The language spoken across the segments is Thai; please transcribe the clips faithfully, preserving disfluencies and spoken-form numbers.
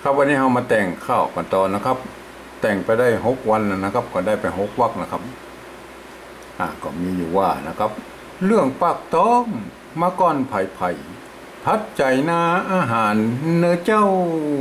ครับวันนี้เรามาแต่งข้าวกันตอนนะครับ แต่งไปได้หกวันนะครับ ก็ได้ไปหกวรรคนะครับอ่าก็มีอยู่ว่านะครับ เรื่องปากท้องมาก่อนไผ่ไผ่พัดใจนาอาหารเนื้อเจ้า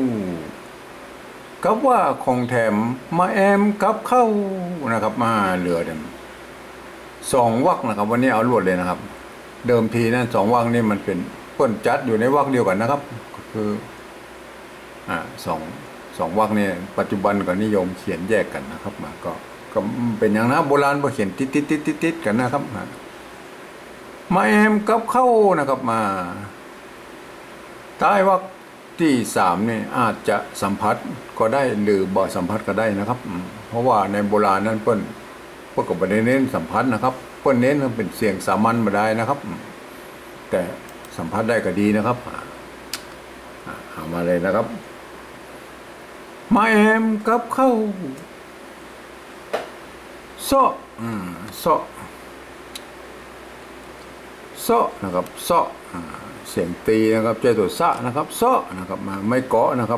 กับว่าของแถมมาแอมกับเข้านะครับมาเหลือเดิมสองวรรคนะครับ วันนี้เอารวดเลยนะครับ เดิมทีนั้นสองวรรคนี่มันเป็นเปิ้นจัดอยู่ในวรรคเดียวกันนะครับก็คืออ่าสองสองวรรคเนี่ยปัจจุบันก็นิยมเขียนแยกกันนะครับมาก็ก็เป็นอย่างนะโบราณบ่เขียนติดติดติดติดติดกันนะครับมาแอมกับเข้านะครับมาท้ายวรรคที่สามนี่อาจจะสัมผัสก็ได้หรือบ่สัมผัสก็ได้นะครับเพราะว่าในโบราณนั้นเปิ้นเปิ้นก็บ่ได้เน้นสัมผัสนะครับเปิ้นเน้นเป็นเสียงสามัญบ่ได้นะครับแต่สัมผัสได้ก็ดีนะครับเอามาเลยนะครับมาแอมกับเข้าโซะอืมโซะโซะนะครับโซะเสียงตีนะครับใจตัวซะนะครับโซะนะครับมาไม่เกาะนะครับ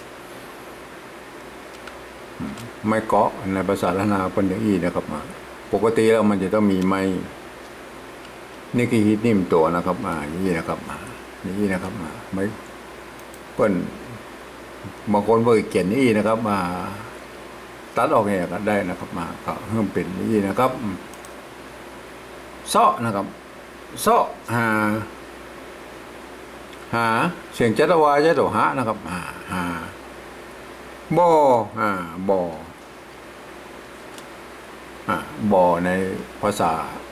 ไม่เกาะในภาษาล้านนาเป็นอย่างนี้นะครับมาปกติแล้วมันจะต้องมีไม้นี่คือฮิตนิ่มตัวนะครับมาอย่างนี้นะครับมาอย่างนี้นะครับมาไม่เปิ้นบางคนเบอร์เขียนนี่นะครับมาตัดออกเนี่ยก็ได้นะครับมาก็เพิ่มเป็นนี่นะครับซ้อนะครับซ้อหาหาเสียงจัตวาจัตวหะนะครับหาหาบ่ออ่าบ่ออ่าบ่อในภาษา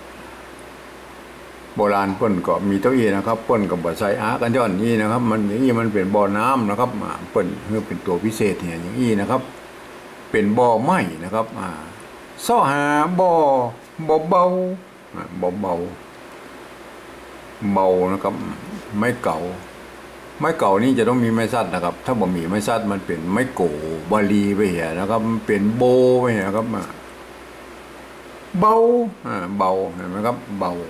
โบราณเปิ้นก็มีเต้าอี้นะครับเปิ้นกับบ่อใส่อากันย้อนนี่นะครับมันอย่างนี้มันเป็นบ่อน้ำนะครับเปิ้นเพื่อเป็นตัวพิเศษเนี่ยอย่างนี้นะครับเป็นบ่อไม้นะครับอ่าซ้อหาบ่อบ่อเบาบ่อเบาเบานะครับไม้เก่าไม้เก่านี่จะต้องมีไม้ซัดนะครับถ้าบ่มีไม้ซัดมันเป็นไม้โกบาลีไปเหี้ยนะครับมันเป็นโบไปเหี้ยครับเบาอ่าเบาเห็นไหมครับเบา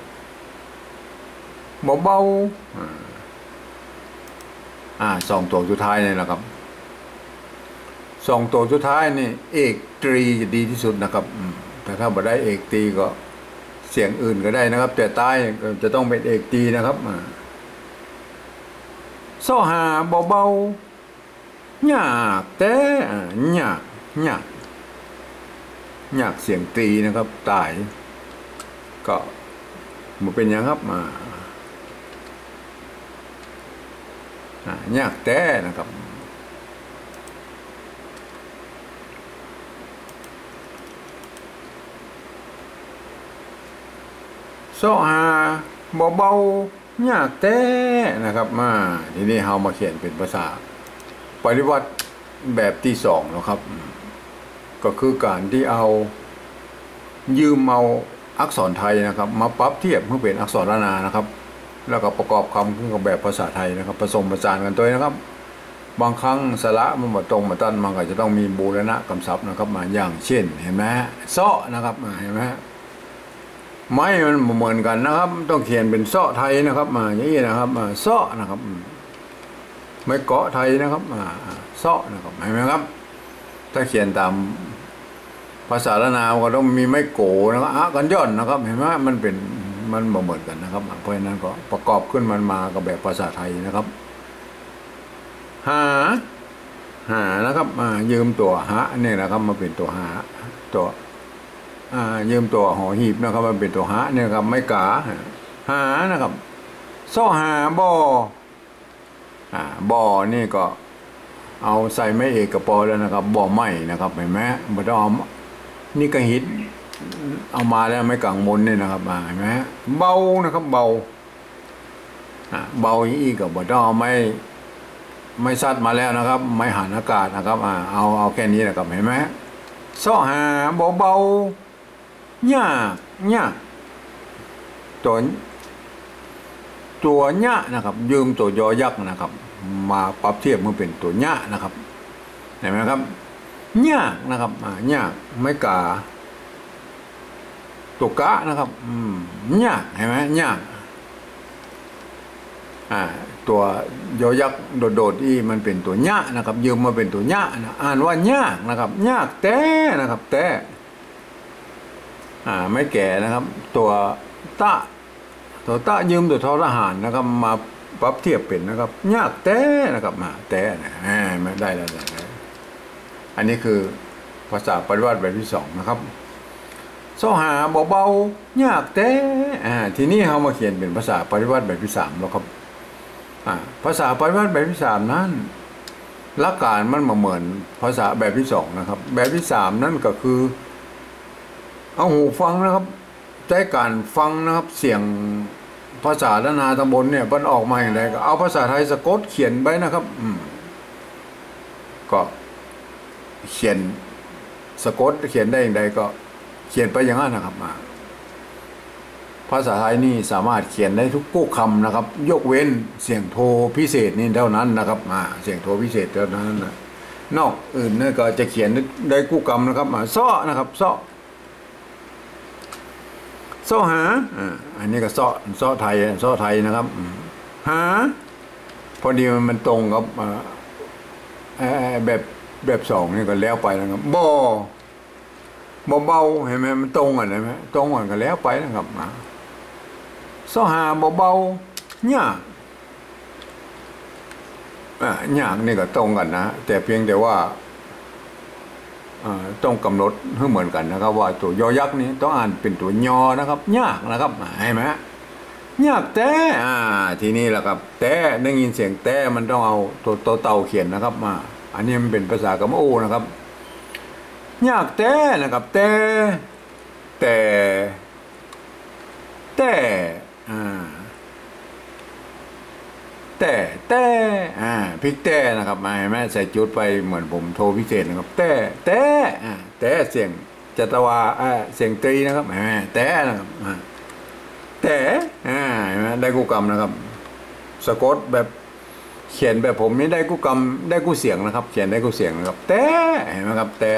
เบาๆอ่าสองตัวสุดท้ายนี่นะครับสองตัวสุดท้ายนี่เอกตรีจะดีที่สุดนะครับแต่ถ้าบ่ได้เอกตรีก็เสียงอื่นก็ได้นะครับแต่ใต้จะต้องเป็นเอกตรีนะครับซ้อหาเบาๆยากแต่ยากยากยากเสียงตรีนะครับใต้ก็มันเป็นอย่างครับมายากแต่นะครับซ้อหาเบาๆยากแต่นะครับมาทีนี้เรามาเขียนเป็นภาษาปริวัติแบบที่สองนะครับก็คือการที่เอายืมเอาอักษรไทยนะครับมาปรับเทียบเพื่อเป็นอักษรล้านนานะครับแล้วก็ประกอบคำขึ้นกับแบบภาษาไทยนะครับผสมผสานกันตัวนะครับบางครั้งสระมันมาตรงมาตั้นมันก็จะต้องมีบูรณะคำศัพท์นะครับมาอย่างเช่นเห็นไหมซ้อนะครับเห็นไหมไม้มันเหมือนกันนะครับต้องเขียนเป็นซ้อไทยนะครับมาอย่างนี้นะครับมาซ้อนะครับไม่เกาะไทยนะครับมาซ้อนะครับเห็นไหมครับถ้าเขียนตามภาษาละนาวก็ต้องมีไม้โกนะครับอ่ะกันย่อนนะครับเห็นไหมมันเป็นมันเหมือนกันนะครับเพราะฉะนั้นก็ประกอบขึ้นมันมากับแบบภาษาไทยนะครับหาหานะครับมายืมตัวหาเนี่ยนะครับมาเป็นตัวหาตัวอ่ายืมตัวหอหีบนะครับมันเป็นตัวหาเนี่ยครับไม่กาหานะครับซ้อหาบ่ออ่าบ่อนี่ก็เอาใส่ไม้เอกกระปอแล้วนะครับบ่อไม้นะครับเห็นไหมบ่ต้องเอานี่ก็หินเอามาแล้วไม่กังวลเนี่ยนะครับเห็นไหมเบานะครับเบาอ่าเบาอีกกับบ่ต้องเอาไม่ไม่ซัดมาแล้วนะครับไม่หันอากาศนะครับอ่าเอาเอาแค่นี้นะครับเห็นไหมซ้อหาเบาเบายากยากตัวตัวเนี้ยนะครับยืมตัวยอยักษ์นะครับมาปรับเทียบมันเป็นตัวเนี้ยนะครับเห็นไหมครับยากนะครับอ่ายากไม่กาตัวกะนะครับอืมยากเห็นไหมยากอ่าตัวยอยักษ์โดดๆที่มันเป็นตัวยะนะครับยืมมาเป็นตัวยะนะอ่านว่ายากนะครับยากแต่นะครับแต่อ่าไม่แก่นะครับตัวตะตัวตะยืมตัวทอทหารนะครับมาปรับเทียบเป็นนะครับยากแต่นะครับมาแต่นะไม่ได้แล้วนะอันนี้คือภาษาปริวัติแบบที่สองนะครับโซหาเบาๆยากแต่อ่าทีนี้เรามาเขียนเป็นภาษาปริวัติแบบที่สามแล้วครับอ่าภาษาปริวัติแบบที่สามนั้นหลักการมันมาเหมือนภาษาแบบที่สองนะครับแบบที่สามนั่นก็คือเอาหูฟังนะครับใจการฟังนะครับเสียงภาษาละนาตำบลเนี่ยมันออกมาอย่างไรก็เอาภาษาไทยสะกดเขียนไว้นะครับอืมก็เขียนสะกดเขียนได้อย่างไรก็เขียนไปอย่างนั้นนะครับมาภาษาไทยนี่สามารถเขียนได้ทุกกู้คำนะครับยกเว้นเสียงโทพิเศษนี่เท่านั้นนะครับมาเสียงโทพิเศษเท่านั้นนะนอกอื่นเนี่ยก็จะเขียนได้กู้คำนะครับมาซ้อนะครับซ้อซ้อหาอ่าอันนี้ก็ซ้อซ้อไทยซ้อไทยนะครับหาพอดีมันตรงกับแบบแบบสองนี่ก็แล้วไปนะครับบ่เบาๆเห็นไหมมันตรงกันเห็นไหมตรงกันก็แล้วไปนะครับมาซ้อหาเบาๆยากอ่ายากนี่ก็ตรงกันนะแต่เพียงแต่ว่าต้องกำหนดให้เหมือนกันนะครับว่าตัวยอยักษ์นี้ต้องอ่านเป็นตัวยอนะครับยากนะครับเห็นไหมยากแต่อ่าทีนี้แหละครับแต่ได้ยินเสียงแต่มันต้องเอาตัวตัวเต่าเขียนนะครับมาอันนี้มันเป็นภาษากะมะโอนะครับยากแต่นะครับแต่แต่แต่อ่าแต่แต่อ่าพริกแต่นะครับมาเห็นไหมใส่จุดไปเหมือนผมโทรพิเศษนะครับแต่แต่อ่าแต่เสียงจัตวาอ่าเสียงตรีนะครับเห็นไหมแต่นะครับแต่อ่าเห็นไหมได้กู้กรรมนะครับสะกดแบบเขียนแบบผมนี่ได้กู้กรรมได้กู้เสียงนะครับเขียนได้กู้เสียงนะครับแต่เห็นไหมครับแต่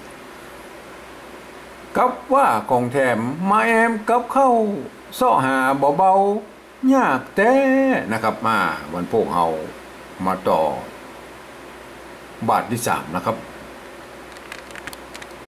กับว่าของแถมมาแอมกับเข้าซ้อหาเบาๆยากแต่นะครับมาวันพวกเรามาต่อบาทที่สามนะครับ